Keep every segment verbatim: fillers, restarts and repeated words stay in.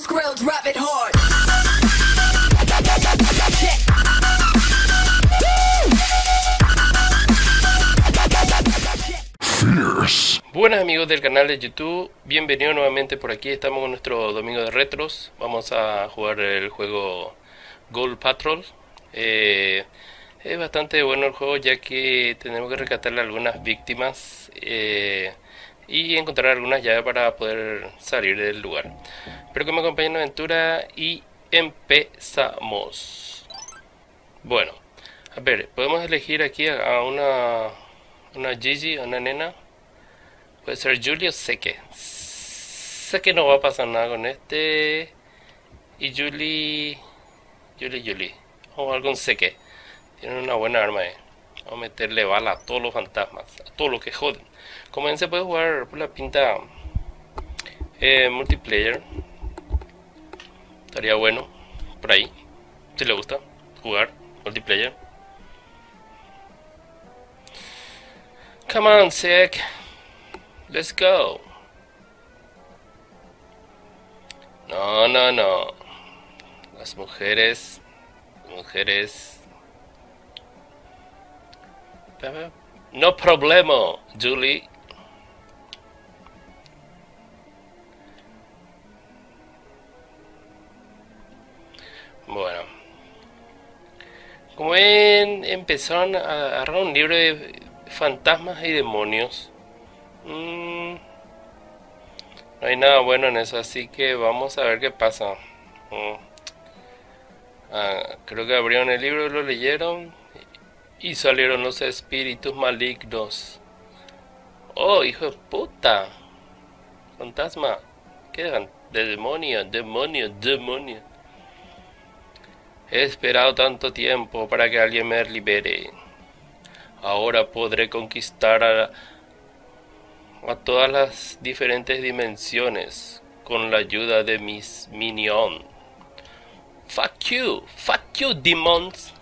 Skrill, drop it hard. Fierce. Buenas amigos del canal de YouTube, bienvenidos nuevamente por aquí. Estamos en nuestro domingo de retros. Vamos a jugar el juego Gold Patrol. eh, Es bastante bueno el juego, ya que tenemos que rescatarle algunas víctimas eh, y encontrar algunas llaves para poder salir del lugar. Espero que me acompañen en la aventura y empezamos. Bueno, a ver, podemos elegir aquí a una una Gigi, una nena. Puede ser Julie o Seke. Sé que no va a pasar nada con este. Y Julie, Julie, Julie. Vamos a ver con Seke. Tienen una buena arma, eh. Vamos a meterle bala a todos los fantasmas, a todos los que joden. Como ven, se puede jugar por la pinta eh, multiplayer. Estaría bueno por ahí, si le gusta jugar multiplayer. Come on, Sek. Let's go. No, no, no. Las mujeres, mujeres. No problema, Julie. Bueno, como ven, empezaron a agarrar un libro de fantasmas y demonios. Mm, no hay nada bueno en eso, así que vamos a ver qué pasa. Mm. Ah, creo que abrieron el libro, lo leyeron y salieron los espíritus malignos. Oh, hijo de puta. Fantasma. ¿Qué de, de demonio? Demonio, demonio. He esperado tanto tiempo para que alguien me libere. Ahora podré conquistar a, a todas las diferentes dimensiones con la ayuda de mis minions. Fuck you, fuck you, demons.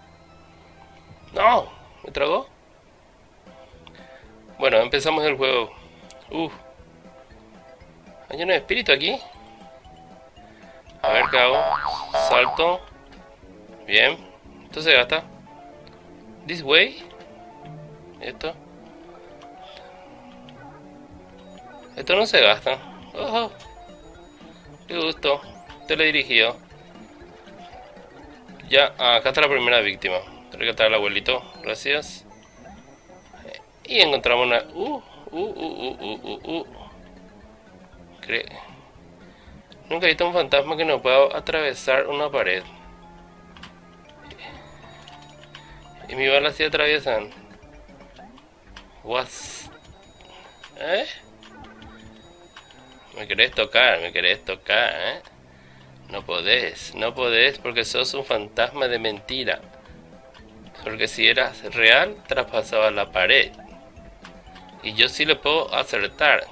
No, ¿me tragó? Bueno, empezamos el juego. Uh, ¿hay un espíritu aquí? A ver qué hago. Salto. Bien. Esto se gasta. This way. Esto. Esto no se gasta. Ojo. Qué gusto. Teledirigido. Ya, acá está la primera víctima. Rescatar al abuelito. Gracias. Y encontramos una... Uh, uh, uh, uh, uh, uh, uh. Cre... Nunca he visto un fantasma que no pueda atravesar una pared. Y mi bala sí atraviesan. What? ¿Eh? Me querés tocar, me querés tocar, ¿eh? No podés, no podés porque sos un fantasma de mentira. Porque si eras real, traspasaba la pared. Y yo sí le puedo acertar.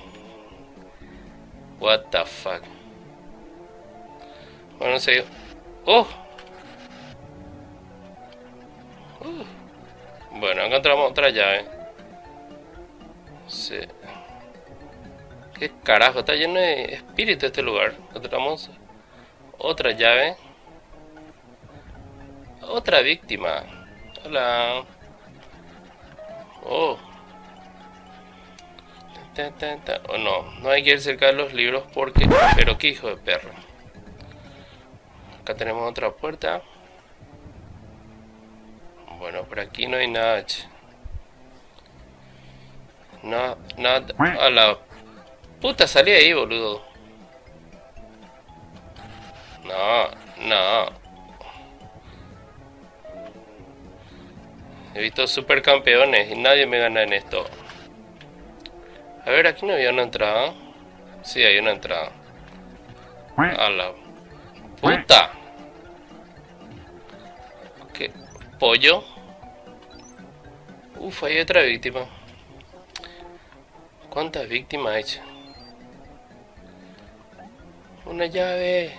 What the fuck. Bueno, no sé. ¡Oh! Uh. Bueno, encontramos otra llave. Sí. ¿Qué carajo? Está lleno de espíritu este lugar. Encontramos otra llave. Otra víctima. Hola. Oh. Oh, no, no hay que ir cerca de los libros porque... Pero qué hijo de perro. Acá tenemos otra puerta. Bueno, por aquí no hay nada. No, nada. A la puta, salí ahí, boludo. No, no. He visto supercampeones y nadie me gana en esto. A ver, aquí no había una entrada. Sí, hay una entrada. A la puta. ¿Qué? ¿Pollo? Uf, hay otra víctima. ¿Cuántas víctimas he hecho? Una llave.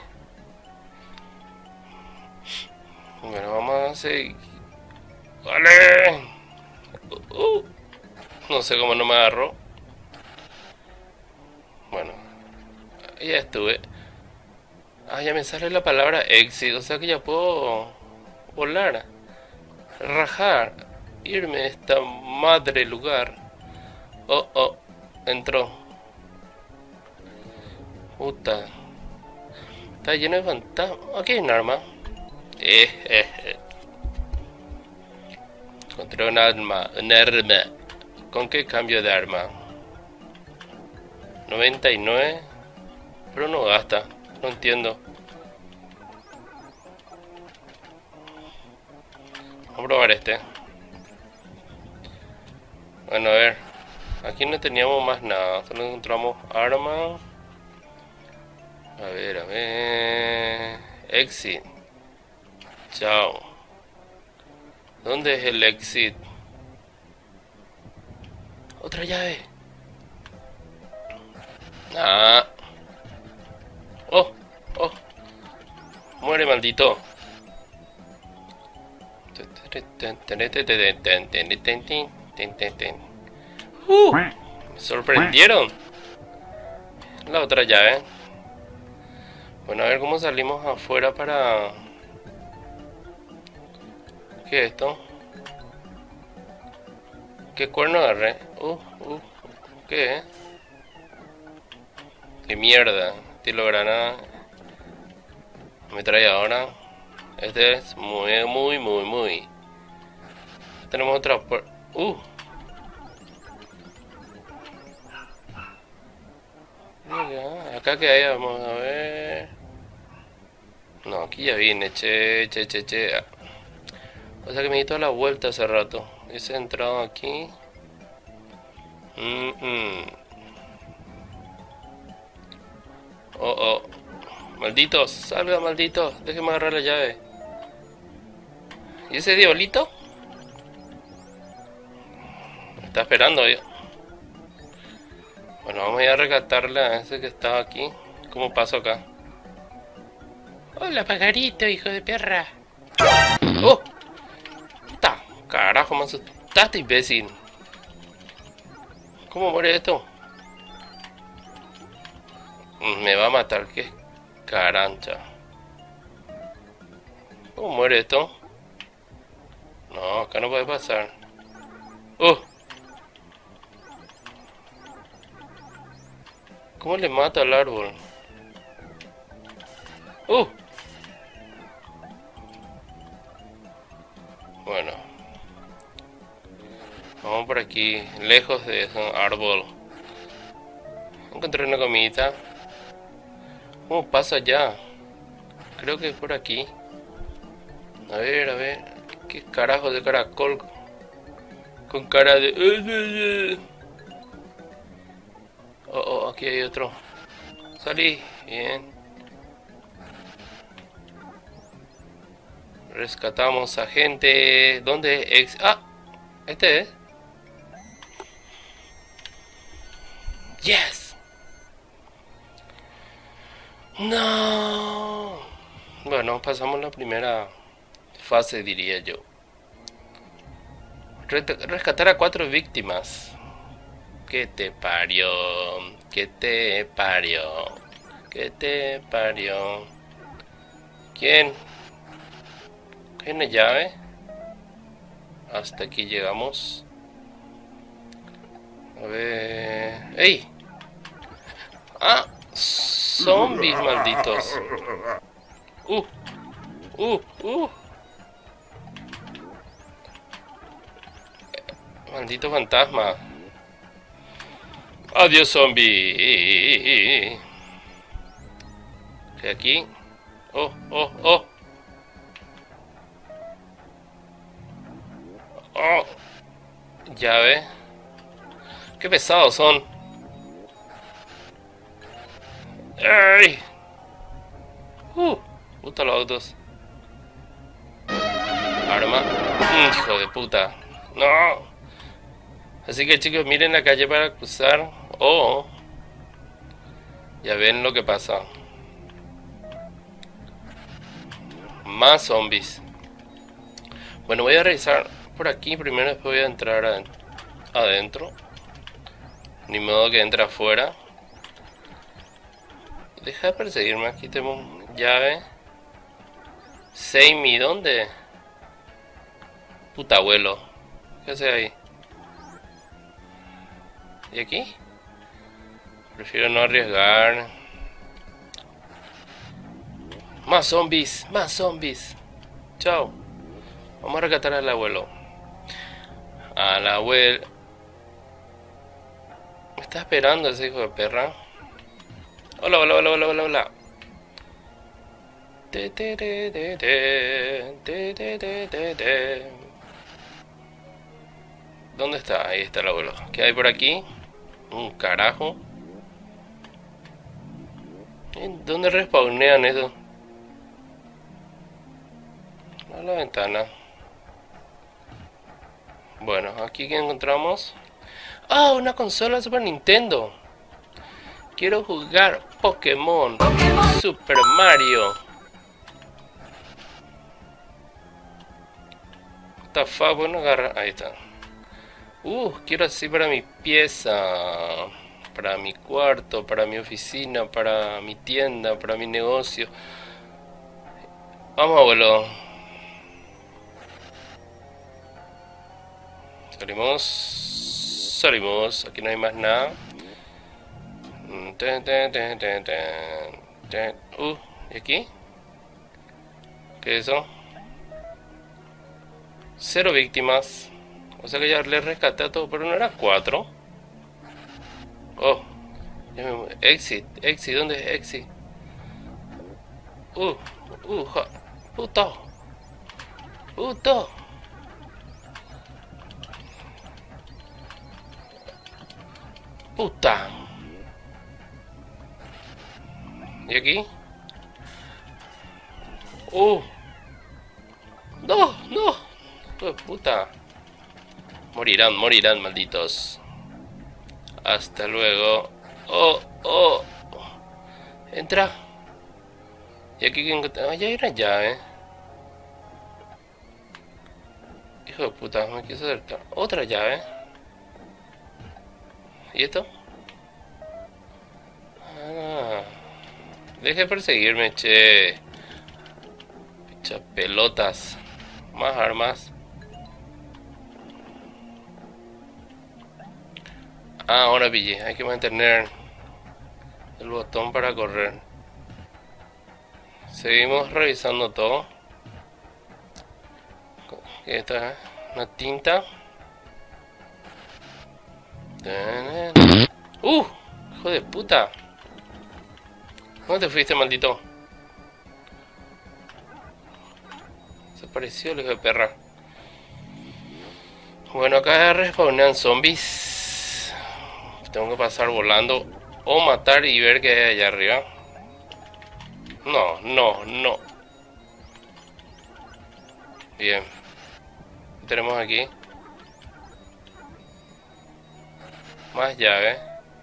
Bueno, vamos a seguir. ¡Vale! Uh, uh. No sé cómo no me agarró. Bueno, ya estuve. Ah, ya me sale la palabra exit, o sea que ya puedo volar, rajar, irme de esta madre lugar. Oh, oh, entró. Puta, está lleno de fantasmas. Aquí hay un arma. Eh, eh, eh. Encontré un arma, un arma. ¿Con qué cambio de arma? noventa y nueve. Pero no gasta, no entiendo. Vamos a probar este. Bueno, a ver. Aquí no teníamos más nada, solo encontramos arma. A ver, a ver. Exit. Chao. ¿Dónde es el exit? Otra llave. Ah. Oh, oh. Muere, maldito. Uh, me sorprendieron. La otra llave. Bueno, a ver cómo salimos afuera para... ¿Qué es esto? ¿Qué cuerno agarré? Uh, uh, ¿qué es? ¡Qué mierda! Tiro granada. Ametralladora. Este es muy, muy, muy, muy. Tenemos otra puerta. Uh. Mira, acá que hay, vamos a ver. No, aquí ya vine, che, che, che, che. O sea que me di toda la vuelta hace rato. Hubiese entrado aquí. Mm -mm. Oh, oh. Malditos, salga, malditos. Déjeme agarrar la llave. ¿Y ese diablito? Me está esperando yo. Bueno, vamos a ir a rescatarle a ese que estaba aquí. ¿Cómo paso acá? Hola, pajarito, hijo de perra. ¡Oh! ¡Ta! Carajo, me asustaste, imbécil. ¿Cómo muere esto? Me va a matar, qué carancha. ¿Cómo muere esto? No, acá no puede pasar. ¡Oh! ¿Cómo le mata al árbol? ¡Uh! Bueno. Vamos por aquí, lejos de ese árbol. Encontré una comidita. ¿Cómo paso allá? Creo que es por aquí. A ver, a ver. ¿Qué carajo de caracol? Con cara de... Oh, oh, aquí hay otro. Salí. Bien. Rescatamos a gente. ¿Dónde es? Ah, este es. Yes. No. Bueno, pasamos la primera fase, diría yo. Rescatar a cuatro víctimas. ¿Qué te parió? ¿Qué te parió? ¿Qué te parió? ¿Quién? ¿Tiene llave? Hasta aquí llegamos. A ver... ¡Ey! ¡Ah! Zombies malditos. Uh, uh, uh. Maldito fantasma. Adiós, zombie. ¿Qué aquí? Oh, oh, oh. Oh. Llave. Qué pesados son. ¡Ay! Uh, puta los autos. Arma. Hijo de puta. No. Así que chicos, miren la calle para cruzar. Oh. Ya ven lo que pasa. Más zombies. Bueno, voy a revisar por aquí primero, después voy a entrar a, adentro. Ni modo que entre afuera. Deja de perseguirme, aquí tenemos Llave. Seimi, ¿dónde? Puta abuelo. ¿Qué hace ahí? ¿Y aquí? Prefiero no arriesgar. Más zombies, más zombies. Chao. Vamos a rescatar al abuelo. Al abuelo. Me está esperando ese hijo de perra. Hola, hola, hola, hola, hola, hola. Te, te, te, te, te, te, te, te, te, te. ¿Dónde está? Ahí está el abuelo. ¿Qué hay por aquí? Un carajo. ¿Dónde respawnean eso? A la ventana. Bueno, aquí que encontramos. ¡Ah! Una consola Super Nintendo. Quiero jugar Pokémon. Pokémon. Super Mario. What the fuck, bueno, agarra. Ahí está. Uh, quiero así para mi pieza. Para mi cuarto, para mi oficina, para mi tienda, para mi negocio. Vamos, abuelo. Salimos. Salimos. Aquí no hay más nada. Uh, ¿y aquí? ¿Qué es eso? Cero víctimas. O sea que ya le rescaté a todo, pero no era cuatro. Oh. Exit. Exit. ¿Dónde es exit? Uh. Uh. Ja. Puto. Puto. Puta. ¿Y aquí? Uh. No, no. Oh, puta. Morirán, morirán, malditos. Hasta luego. Oh, oh. Entra. Y aquí que encontré. Ah, ya hay una llave. Hijo de puta, me quiso acercar. Otra llave. ¿Y esto? Ah. Deje de perseguirme, che. Picha pelotas. Más armas. Ah, ahora pillé. Hay que mantener el botón para correr. Seguimos revisando todo. ¿Qué está? Una tinta. ¡Uh! ¡Hijo de puta! ¿Dónde te fuiste, maldito? Se apareció el hijo de perra. Bueno, acá respawnan zombies. Tengo que pasar volando o matar y ver qué hay allá arriba. No, no, no. Bien. ¿Qué tenemos aquí? Más llaves.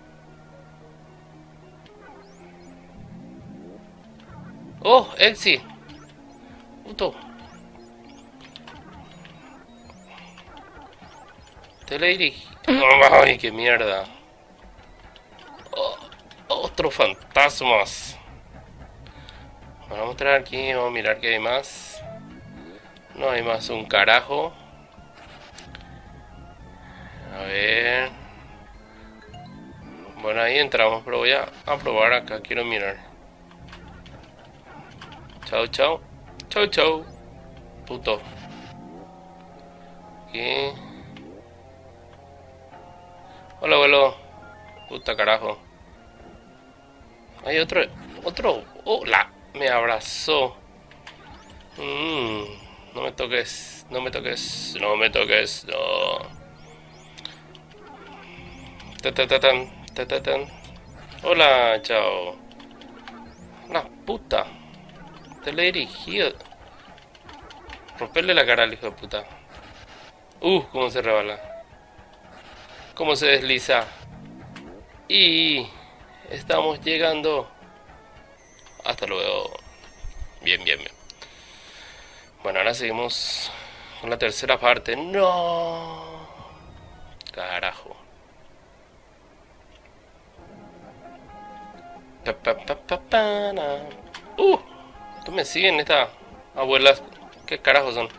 ¡Oh! ¡Exi! ¡Puto! Teledirige. ¡Ay, qué mierda! Oh, ¡otros fantasmas! Vamos a entrar aquí, vamos a mirar qué hay más. No hay más un carajo. A ver. Bueno, ahí entramos, pero voy a, a probar acá, quiero mirar. Chao, chao. Chao, chao. Puto. Aquí. Hola, abuelo. Puta carajo. Hay otro. Otro. Hola. Me abrazó. Mm, no me toques. No me toques. No me toques. No. Ta ta ta tan. Ta ta tan. Hola, chao. Una puta. Te le he dirigido. Romperle la cara al hijo de puta. Uh, cómo se rebala. Cómo se desliza. Y estamos llegando. Hasta luego. Bien, bien, bien. Bueno, ahora seguimos con la tercera parte. No. Carajo. Pa, pa, pa, pa, pa, na. Uh, ¿Tú me siguen estas abuelas? ¿Qué carajos son?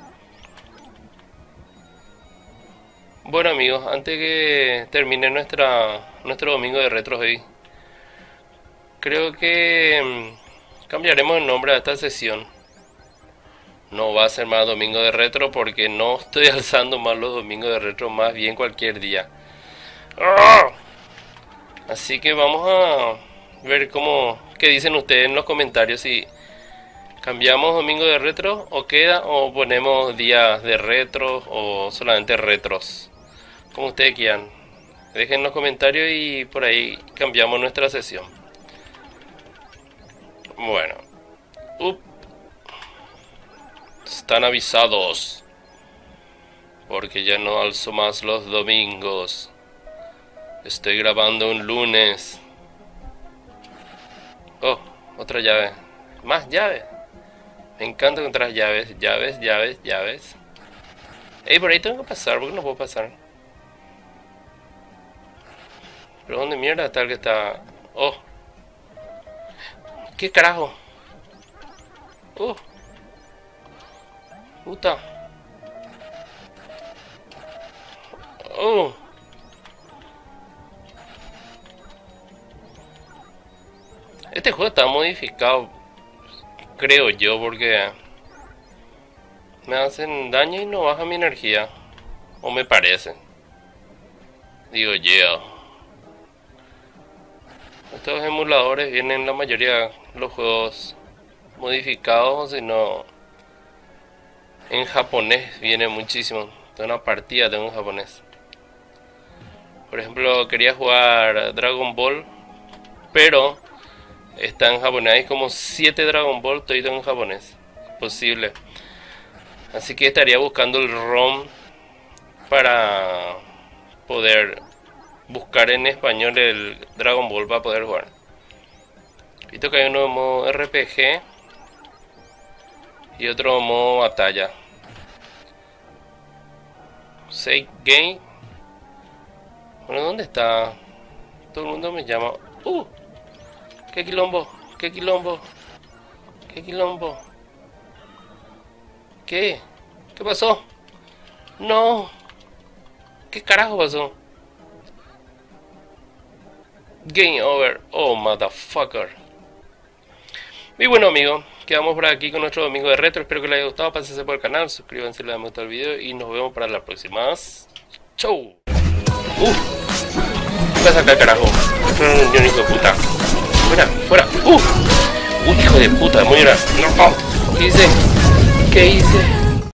Bueno amigos, antes que termine nuestra nuestro domingo de retro hoy, creo que mm, cambiaremos el nombre a esta sesión. No va a ser más domingo de retro porque no estoy alzando más los domingos de retro, más bien cualquier día. ¡Ah! Así que vamos a ver cómo, qué dicen ustedes en los comentarios, si cambiamos domingo de retro o queda, o ponemos días de retro o solamente retros, como ustedes quieran. Dejen en los comentarios y por ahí cambiamos nuestra sesión. Bueno, up. Están avisados, porque ya no alzo más los domingos. Estoy grabando un lunes. Oh, otra llave. Más llaves. Me encanta encontrar llaves, llaves, llaves, llaves. Ey, por ahí tengo que pasar, ¿por qué no puedo pasar? ¿Pero dónde mierda está el que está? Oh. ¿Qué carajo? Oh. Puta. Oh. Este juego está modificado, creo yo, porque me hacen daño y no baja mi energía. O me parece. Digo yo. Estos emuladores vienen la mayoría de los juegos modificados, si no en japonés viene muchísimo. Tengo una partida, tengo en japonés. Por ejemplo, quería jugar Dragon Ball, pero está en japonés. Hay como siete Dragon Ball, todo en japonés. Posible. Así que estaría buscando el ROM para poder buscar en español el Dragon Ball para poder jugar. Visto que hay uno modo R P G y otro modo batalla. Save Game. Bueno, ¿dónde está? Todo el mundo me llama. ¡Uh! ¡Qué quilombo! ¡Qué quilombo! ¡Qué quilombo! ¿Qué? ¿Qué pasó? ¡No! ¿Qué carajo pasó? Game over. Oh, motherfucker. Y bueno amigos, quedamos por aquí con nuestro domingo de retro. Espero que les haya gustado. Pásense por el canal, suscríbanse, le dan me gusta al video y nos vemos para la próxima. Chau. Uh, ¿qué pasa acá, carajo? Mm, yo hijo de puta. Fuera, fuera. Uh, uh, hijo de puta, muy grande. No. ¿Qué hice? ¿Qué hice?